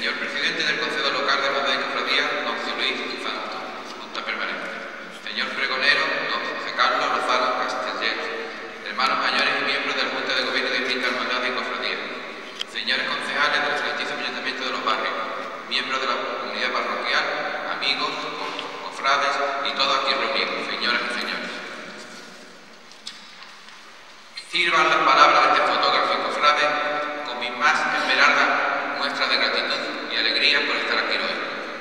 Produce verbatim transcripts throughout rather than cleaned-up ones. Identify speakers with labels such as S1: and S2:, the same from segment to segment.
S1: Señor presidente del Consejo Local de Hermandad y Cofradía, don José Luis Infanto, Junta Permanente. Señor pregonero, don José Carlos Lozano Castellers, hermanos mayores y miembros de la Junta de Gobierno de distintas hermandades y cofradías. Señores concejales del Excelentísimo Ayuntamiento de los Barrios, miembros de la comunidad parroquial, amigos, cofrades y todos aquí reunidos, señoras y señores. Sirvan las palabras de este fotógrafo y cofrade con mis más esmeraldas muestras de gratitud y alegría por estar aquí hoy.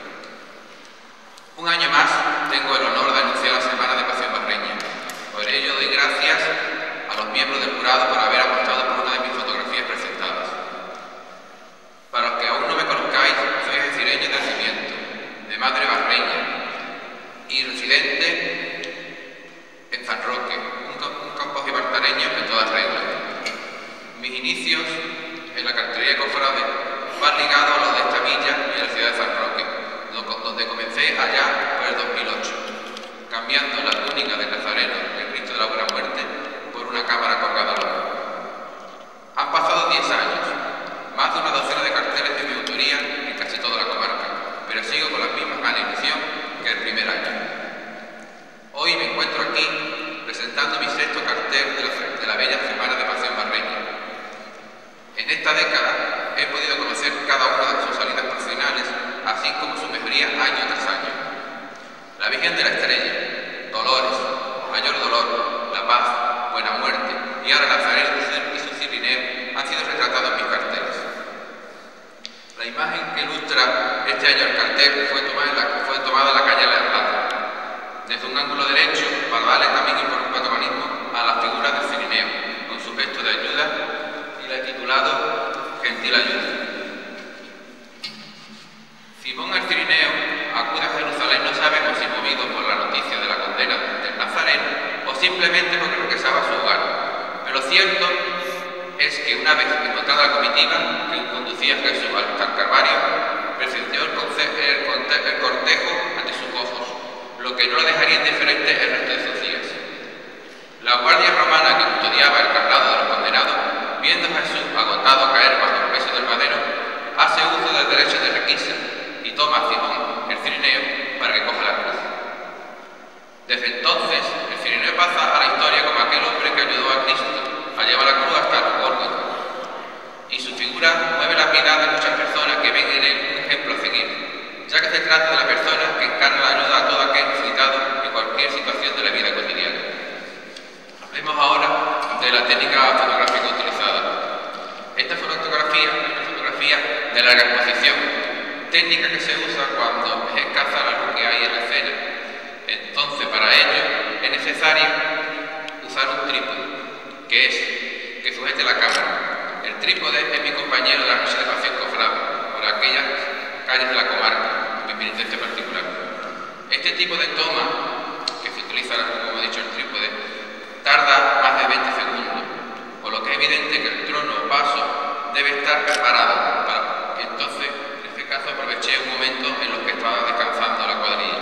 S1: Un año más tengo el honor de anunciar la Semana de Pasión Barreña. Por ello doy gracias a los miembros del jurado por haber apostado por una de mis fotografías presentadas. Para los que aún no me conozcáis, soy algecireño de nacimiento, de madre barreña y residente en San Roque, un, un campo gibraltareño en todas reglas. Mis inicios en la cartelería cofrade van ligados a los de esta villa y a la ciudad de San Roque, donde comencé allá por el dos mil ocho, cambiando la túnica del Nazareno, el Cristo de la Buena Muerte, por una cámara colgada al hombro. Han pasado diez años, más de una docena de carteles de mi autoría en casi toda la comarca, pero sigo con las mismas ganas y ilusión que el primer año. Hoy me encuentro aquí presentando mi sexto cartel de la, de la bella Semana de Pasión Barreña. En esta década he podido conocer cada una de sus salidas profesionales, así como su mejoría año tras año. La Virgen de la Estrella, Dolores, Mayor Dolor, La Paz, Buena Muerte y ahora Nazareno y su Cirineo han sido retratados en mis carteles. La imagen que ilustra este año el cartel fue tomada en la, fue tomada en la calle La Plata. Desde un ángulo derecho, para darle también protagonismo a la figura del Cirineo, con su gesto de ayuda y la he titulado Gentil Ayuda. Simón el Cirineo acude a Jerusalén, no sabemos si movido por la noticia de la condena del Nazareno o simplemente porque regresaba a su hogar. Pero lo cierto es que una vez encontrada la comitiva que conducía a Jesús al Calvario, presenció el, el, el cortejo ante sus ojos, lo que no la dejaría indiferente el resto de sus días. La guardia romana que custodiaba el traslado de los condenados, viendo a Jesús agotado caer bajo el peso del madero, hace uso del derecho de requisa y toma a Simón, el Cirineo, para que coja la cruz. Desde entonces, el Cirineo pasa a la historia como aquel hombre que ayudó a Cristo a llevar la cruz hasta el Gólgota, y su figura mueve la piedad de muchas personas que ven en él un ejemplo a seguir, ya que se trata de la persona que encarna la ayuda a todo aquel necesitado en cualquier situación de la vida cotidiana. Hablemos ahora de la técnica fotográfica utilizada. Esta fotografía es una fotografía de larga exposición, técnica que se usa cuando es escasa la luz que hay en la escena. Entonces, para ello es necesario usar un trípode, que es que sujete la cámara. El trípode es mi compañero de la noche de Pasión Cofrade, por aquellas calles de la comarca, mi penitencia particular. Este tipo de toma, que se utiliza, como he dicho, el trípode, tarda más de veinte segundos, por lo que es evidente que el trono o paso debe estar preparado para que entonces, en este caso, aproveché un momento en los que estaba descansando la cuadrilla.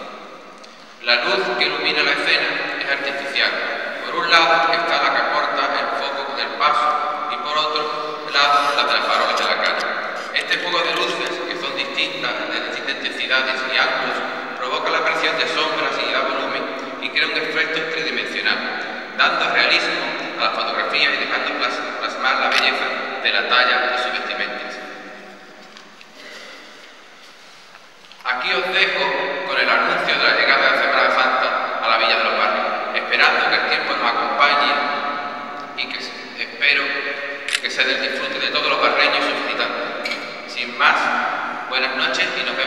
S1: La luz que ilumina la escena es artificial. Por un lado está la que aporta el foco del paso y por otro lado la de las farolas de la calle. Este juego de luces, que son distintas, de distintas intensidades y ángulos, provoca la aparición de sombras y da volumen y crea un efecto tridimensional, dando realismo a la fotografía y dejando plasmar la belleza de la talla y sus vestimentas. Aquí os dejo con el anuncio de la llegada de la Semana Santa a la Villa de los Barrios, esperando que el tiempo nos acompañe y que espero que sea del disfrute de todos los barreños y sus visitantes. Sin más, buenas noches y nos vemos.